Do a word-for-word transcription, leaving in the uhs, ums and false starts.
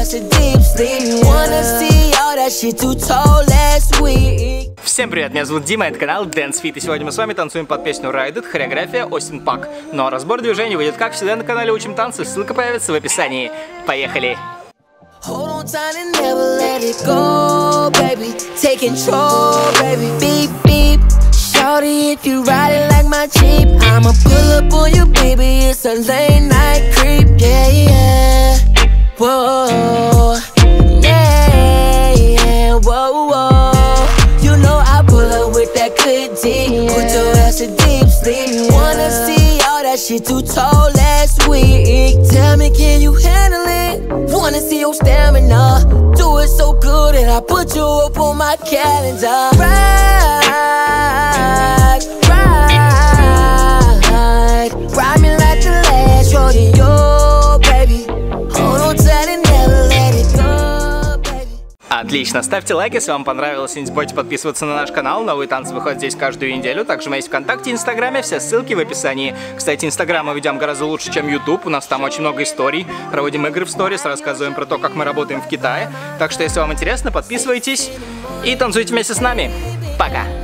Всем привет, меня зовут Дима, это канал Dance Fit, и сегодня мы с вами танцуем под песню Ride It, хореография Остин Пак. Но разбор движений выйдет, как всегда, на канале Учим танцы, ссылка появится в описании. Поехали! Hold on tight and never let it go, baby. Take control, baby. Beep, beep. Shawty, if you ride it like my Jeep, I'ma pull up on you, baby. It's a late night creep, yeah, yeah. Whoa, yeah, yeah, whoa, whoa. You know I pull up with that good D. Put your ass in deep sleep. Wanna see all that shit you told last week. Tell me, can you handle it? Wanna see your stamina. Do it so good that I put you up on my calendar. Ride, ride, ride me like the last rodeo, baby. Hold on tight and never let it go, baby. Отлично, ставьте лайк, если вам понравилось, и не забудьте подписываться на наш канал, новые танцы выходят здесь каждую неделю, также мы есть ВКонтакте и Инстаграме, все ссылки в описании. Кстати, Инстаграм мы ведем гораздо лучше, чем Ютуб, у нас там очень много историй, проводим игры в сторис, рассказываем про то, как мы работаем в Китае, так что если вам интересно, подписывайтесь и танцуйте вместе с нами. Пока!